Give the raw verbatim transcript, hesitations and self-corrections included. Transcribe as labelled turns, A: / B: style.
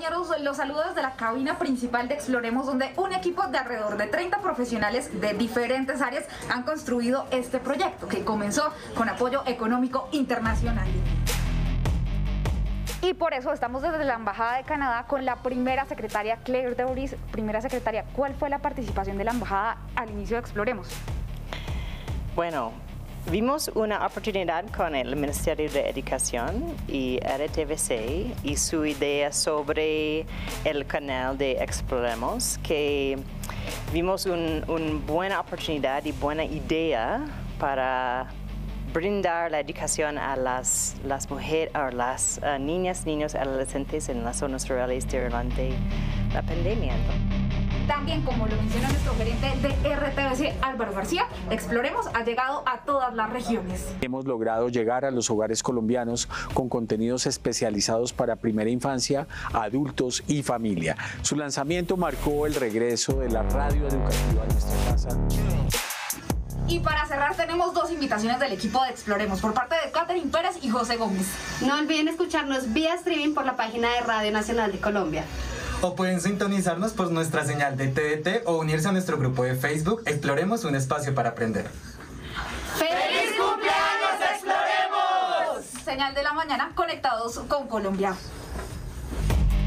A: compañeros, los saludo desde la cabina principal de Exploremos, donde un equipo de alrededor de treinta profesionales de diferentes áreas han construido este proyecto, que comenzó con apoyo económico internacional. Y por eso estamos desde la Embajada de Canadá con la primera secretaria, Claire Deuris. Primera secretaria, ¿cuál fue la participación de la Embajada al inicio de Exploremos?
B: Bueno, vimos una oportunidad con el Ministerio de Educación y R T V C y su idea sobre el canal de Exploremos, que vimos una un buena oportunidad y buena idea para brindar la educación a las, las mujeres, a las uh, niñas, niños, adolescentes en las zonas rurales durante la pandemia.
A: También, como lo menciona nuestro gerente de R T V C, Álvaro García, Exploremos ha llegado a todas las regiones.
C: Hemos logrado llegar a los hogares colombianos con contenidos especializados para primera infancia, adultos y familia. Su lanzamiento marcó el regreso de la radio educativa a nuestra casa.
A: Y para cerrar tenemos dos invitaciones del equipo de Exploremos por parte de Catherine Pérez y José Gómez.
D: No olviden escucharnos vía streaming por la página de Radio Nacional de Colombia.
E: O pueden sintonizarnos por nuestra señal de T D T o unirse a nuestro grupo de Facebook Exploremos, un espacio para aprender.
A: ¡Feliz cumpleaños, Exploremos! Señal de la mañana, conectados con Colombia.